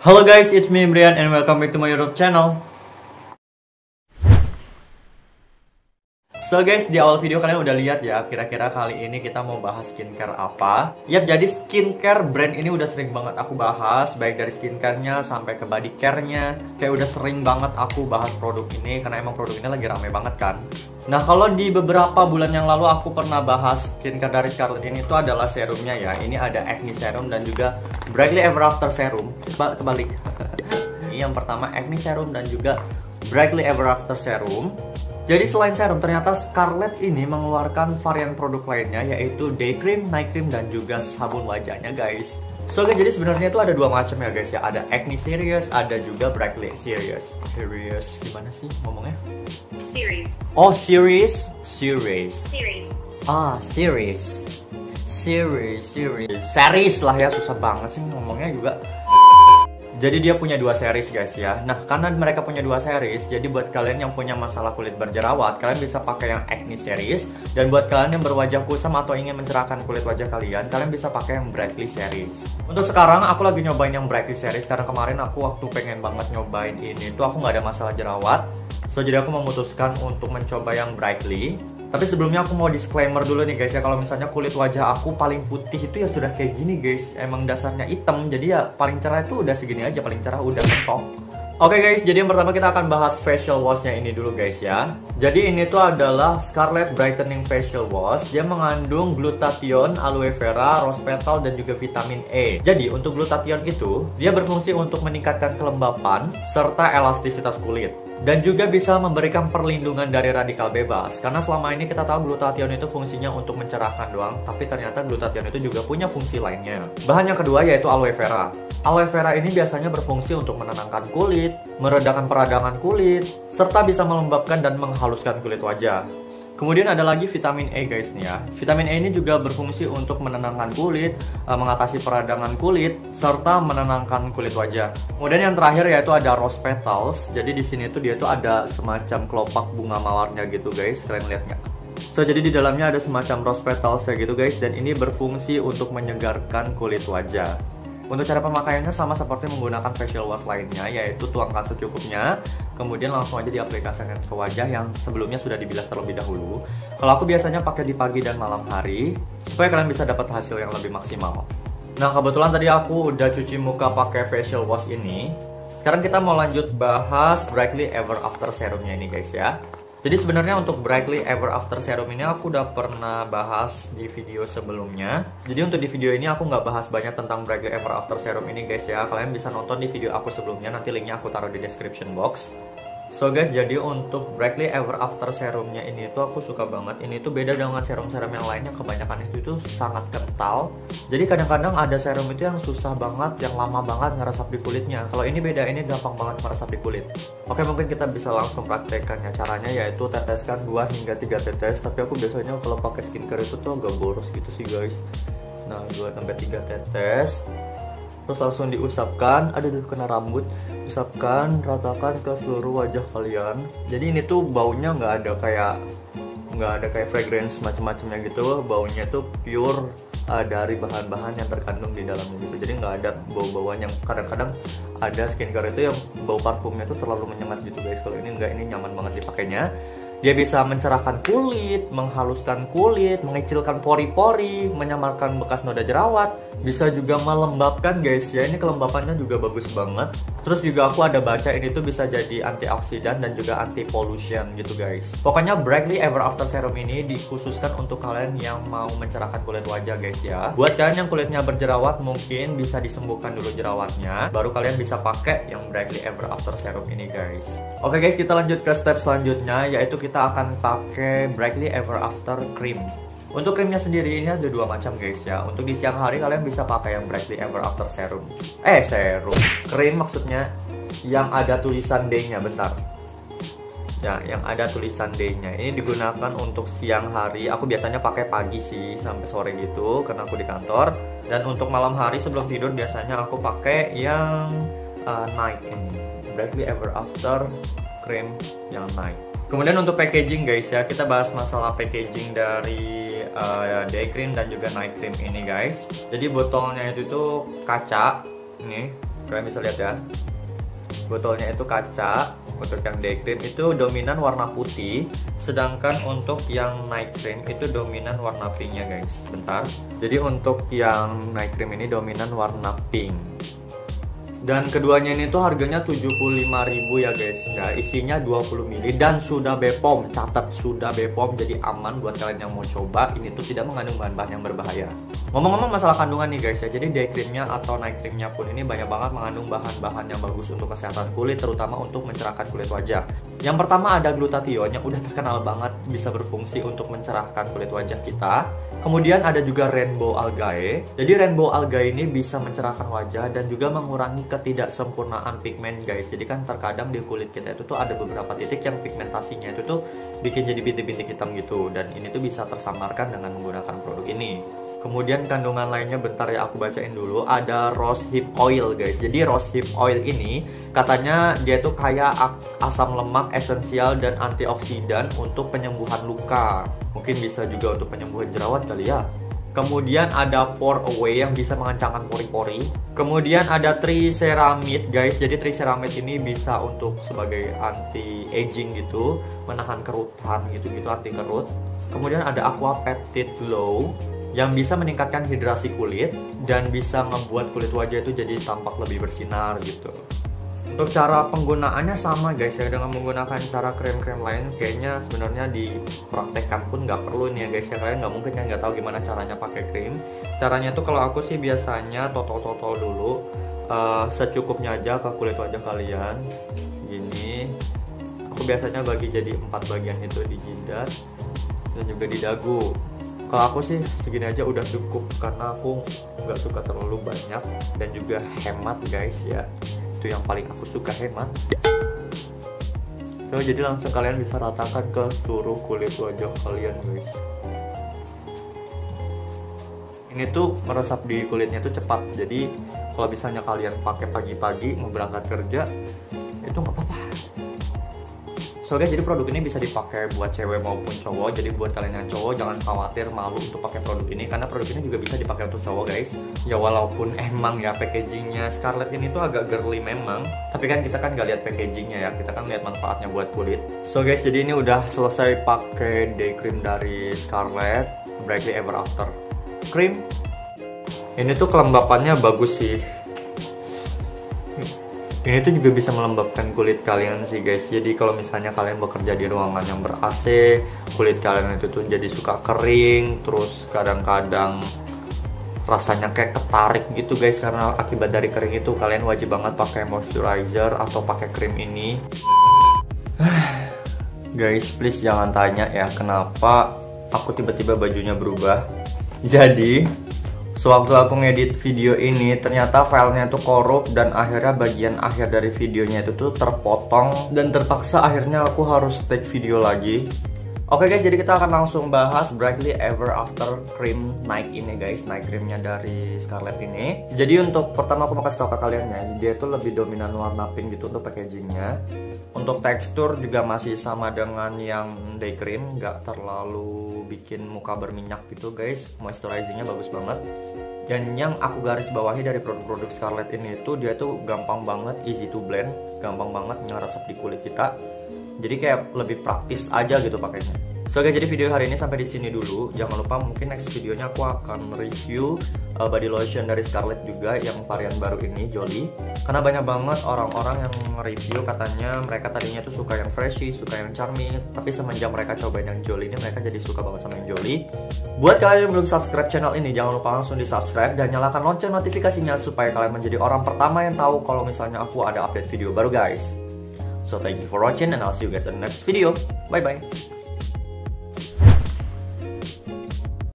Halo guys, it's me Brian and welcome back to my YouTube channel. So guys, di awal video kalian udah lihat ya, kira-kira kali ini kita mau bahas skincare apa. Yap, jadi skincare brand ini udah sering banget aku bahas, baik dari skincare-nya sampai ke body care-nya. Kayak udah sering banget aku bahas produk ini, karena emang produk ini lagi rame banget kan. Nah, kalau di beberapa bulan yang lalu aku pernah bahas skincare dari Scarlett ini tuh adalah serumnya ya. Ini ada acne serum dan juga Brightly Ever After serum. Kebalik. Ini yang pertama acne serum dan juga Brightly Ever After serum. Jadi selain serum, ternyata Scarlett ini mengeluarkan varian produk lainnya, yaitu day cream, night cream, dan juga sabun wajahnya guys. So guys, jadi sebenarnya itu ada dua macam ya guys ya. Ada acne serious, ada juga brightly serious. Serious gimana sih ngomongnya? Series. Oh, series. Series. Series. Ah, series. Series. Series lah ya, susah banget sih ngomongnya juga. Jadi dia punya dua series guys ya. Nah, karena mereka punya dua series, jadi buat kalian yang punya masalah kulit berjerawat, kalian bisa pakai yang acne series. Dan buat kalian yang berwajah kusam atau ingin mencerahkan kulit wajah kalian bisa pakai yang brightly series. Untuk sekarang aku lagi nyobain yang brightly series karena kemarin aku waktu pengen banget nyobain ini tuh aku nggak ada masalah jerawat. So jadi aku memutuskan untuk mencoba yang brightly. Tapi sebelumnya aku mau disclaimer dulu nih guys ya, kalau misalnya kulit wajah aku paling putih itu ya sudah kayak gini guys. Emang dasarnya hitam, jadi ya paling cerah itu udah segini aja, paling cerah udah mentok. Oke guys, jadi yang pertama kita akan bahas facial washnya ini dulu guys ya. Jadi ini tuh adalah Scarlett Brightening Facial Wash. Dia mengandung glutathione, aloe vera, rose petal, dan juga vitamin E. Jadi untuk glutathione itu, dia berfungsi untuk meningkatkan kelembapan serta elastisitas kulit. Dan juga bisa memberikan perlindungan dari radikal bebas. Karena selama ini kita tahu glutathione itu fungsinya untuk mencerahkan doang, tapi ternyata glutathione itu juga punya fungsi lainnya. Bahan yang kedua yaitu aloe vera. Aloe vera ini biasanya berfungsi untuk menenangkan kulit, meredakan peradangan kulit, serta bisa melembabkan dan menghaluskan kulit wajah. Kemudian ada lagi vitamin E guys nih ya. Vitamin E ini juga berfungsi untuk menenangkan kulit, mengatasi peradangan kulit, serta menenangkan kulit wajah. Kemudian yang terakhir yaitu ada rose petals. Jadi di sini tuh dia tuh ada semacam kelopak bunga mawarnya gitu guys. Kalian lihat nggak? So jadi di dalamnya ada semacam rose petals ya gitu guys. Dan ini berfungsi untuk menyegarkan kulit wajah. Untuk cara pemakaiannya sama seperti menggunakan facial wash lainnya, yaitu tuangkan secukupnya, kemudian langsung aja diaplikasikan ke wajah yang sebelumnya sudah dibilas terlebih dahulu. Kalau aku biasanya pakai di pagi dan malam hari, supaya kalian bisa dapat hasil yang lebih maksimal. Nah, kebetulan tadi aku udah cuci muka pakai facial wash ini. Sekarang kita mau lanjut bahas Brightly Ever After serumnya ini guys ya. Jadi sebenarnya untuk Brightly Ever After serum ini aku udah pernah bahas di video sebelumnya. Jadi untuk di video ini aku nggak bahas banyak tentang Brightly Ever After serum ini guys ya. Kalian bisa nonton di video aku sebelumnya, nanti linknya aku taruh di description box. So guys, jadi untuk Brightly Ever After serumnya ini tuh aku suka banget. Ini tuh beda dengan serum-serum yang lainnya, kebanyakan itu sangat kental. Jadi kadang-kadang ada serum itu yang susah banget, yang lama banget ngeresap di kulitnya. Kalau ini beda, ini gampang banget meresap di kulit. Oke, mungkin kita bisa langsung praktekkannya. Caranya yaitu teteskan 2 hingga 3 tetes. Tapi aku biasanya kalau pakai skincare itu tuh agak boros gitu sih guys. Nah, 2-3 tetes. Terus langsung diusapkan, aduh kena rambut, usapkan, ratakan ke seluruh wajah kalian. Jadi ini tuh baunya nggak ada kayak fragrance macam-macamnya gitu. Baunya tuh pure dari bahan-bahan yang terkandung di dalamnya gitu. Jadi nggak ada bau-bauan yang kadang-kadang ada skincare itu yang bau parfumnya tuh terlalu menyengat gitu guys. Kalau ini nggak, ini nyaman banget dipakainya. Dia bisa mencerahkan kulit, menghaluskan kulit, mengecilkan pori-pori, menyamarkan bekas noda jerawat. Bisa juga melembabkan guys ya, ini kelembapannya juga bagus banget. Terus juga aku ada baca ini tuh bisa jadi antioksidan dan juga anti pollution gitu guys. Pokoknya Brightly Ever After serum ini dikhususkan untuk kalian yang mau mencerahkan kulit wajah guys ya. Buat kalian yang kulitnya berjerawat mungkin bisa disembuhkan dulu jerawatnya, baru kalian bisa pakai yang Brightly Ever After serum ini guys. Oke guys, kita lanjut ke step selanjutnya, yaitu kita akan pakai Brightly Ever After cream. Untuk krimnya sendiri ini ada dua macam guys ya. Untuk di siang hari kalian bisa pakai yang Brightly Ever After serum. Krim maksudnya yang ada tulisan D-nya, bentar. Ya, yang ada tulisan D-nya. Ini digunakan untuk siang hari. Aku biasanya pakai pagi sih sampai sore gitu karena aku di kantor. Dan untuk malam hari sebelum tidur biasanya aku pakai yang night ini. Brightly Ever After cream yang night. Kemudian untuk packaging guys ya, kita bahas masalah packaging dari day cream dan juga night cream ini guys. Jadi botolnya itu tuh kaca, ini Kalian bisa lihat ya, botolnya itu kaca. Untuk yang day cream itu dominan warna putih, sedangkan untuk yang night cream itu dominan warna pinknya guys. Bentar, jadi untuk yang night cream ini dominan warna pink. Dan keduanya ini tuh harganya 75.000 ya guys ya. Isinya 20 ml dan sudah BPOM. Catat sudah BPOM, jadi aman buat kalian yang mau coba. Ini tuh tidak mengandung bahan-bahan yang berbahaya. Ngomong-ngomong masalah kandungan nih guys ya, jadi day creamnya atau night creamnya pun ini banyak banget mengandung bahan-bahan yang bagus untuk kesehatan kulit, terutama untuk mencerahkan kulit wajah. Yang pertama ada glutathione yang udah terkenal banget bisa berfungsi untuk mencerahkan kulit wajah kita. Kemudian ada juga rainbow algae. Jadi rainbow algae ini bisa mencerahkan wajah dan juga mengurangi ketidaksempurnaan pigmen guys. Jadi kan terkadang di kulit kita itu tuh ada beberapa titik yang pigmentasinya itu tuh bikin jadi bintik-bintik hitam gitu, dan ini tuh bisa tersamarkan dengan menggunakan produk ini. Kemudian kandungan lainnya bentar ya aku bacain dulu. Ada rose hip oil guys. Jadi rose hip oil ini katanya dia tuh kayak asam lemak esensial dan antioksidan untuk penyembuhan luka. Mungkin bisa juga untuk penyembuhan jerawat kali ya. Kemudian ada pore away yang bisa mengencangkan pori-pori. Kemudian ada triceramide guys. Jadi triceramide ini bisa untuk sebagai anti aging gitu, menahan kerutan gitu-gitu, anti kerut. Kemudian ada aqua peptide glow yang bisa meningkatkan hidrasi kulit dan bisa membuat kulit wajah itu jadi tampak lebih bersinar gitu. Untuk cara penggunaannya sama guys ya, dengan menggunakan cara krim-krim lain kayaknya sebenarnya dipraktekkan pun nggak perlu nih ya guys ya. Kalian nggak mungkin kan nggak tahu gimana caranya pakai krim. Caranya tuh kalau aku sih biasanya totol-totol dulu secukupnya aja ke kulit wajah kalian gini. Aku biasanya bagi jadi 4 bagian itu di jidat dan juga di dagu. Kalau aku sih segini aja udah cukup karena aku nggak suka terlalu banyak dan juga hemat guys ya. Itu yang paling aku suka, hemat. So, jadi langsung kalian bisa ratakan ke seluruh kulit wajah kalian guys. Ini tuh meresap di kulitnya tuh cepat. Jadi kalau misalnya kalian pakai pagi-pagi mau berangkat kerja itu nggak apa-apa. So guys, jadi produk ini bisa dipakai buat cewek maupun cowok. Jadi buat kalian yang cowok jangan khawatir malu untuk pakai produk ini, karena produk ini juga bisa dipakai untuk cowok guys. Ya walaupun emang ya packagingnya Scarlett ini tuh agak girly memang, tapi kan kita kan nggak lihat packagingnya ya, kita kan lihat manfaatnya buat kulit. So guys, jadi ini udah selesai pakai day cream dari Scarlett Brightly Ever After Cream. Ini tuh kelembapannya bagus sih. Ini tuh juga bisa melembabkan kulit kalian sih guys. Jadi kalau misalnya kalian bekerja di ruangan yang ber-AC, kulit kalian itu tuh jadi suka kering, terus kadang-kadang rasanya kayak ketarik gitu guys karena akibat dari kering itu, kalian wajib banget pakai moisturizer atau pakai krim ini. Guys, please jangan tanya ya kenapa aku tiba-tiba bajunya berubah. Jadi sewaktu aku ngedit video ini ternyata filenya tuh korup dan akhirnya bagian akhir dari videonya itu tuh terpotong dan terpaksa akhirnya aku harus take video lagi. Oke guys, jadi kita akan langsung bahas Brightly Ever After Cream Night ini guys, night creamnya dari Scarlett ini. Jadi untuk pertama aku mau kasih tau ke kalian ya, dia tuh lebih dominan warna pink gitu untuk packagingnya. Untuk tekstur juga masih sama dengan yang day cream, nggak terlalu bikin muka berminyak gitu guys. Moisturizingnya bagus banget. Dan yang aku garis bawahi dari produk-produk Scarlett ini itu dia tuh gampang banget, easy to blend, gampang banget ngeresep di kulit kita. Jadi kayak lebih praktis aja gitu pakainya. So guys, jadi video hari ini sampai di sini dulu. Jangan lupa mungkin next videonya aku akan review body lotion dari Scarlett juga yang varian baru ini, Jolie. Karena banyak banget orang-orang yang review katanya mereka tadinya tuh suka yang freshy, suka yang charming, tapi semenjak mereka cobain yang Jolie ini mereka jadi suka banget sama yang Jolie. Buat kalian yang belum subscribe channel ini, jangan lupa langsung di subscribe dan nyalakan lonceng notifikasinya supaya kalian menjadi orang pertama yang tahu kalau misalnya aku ada update video baru guys. So thank you for watching and I'll see you guys in the next video. Bye bye.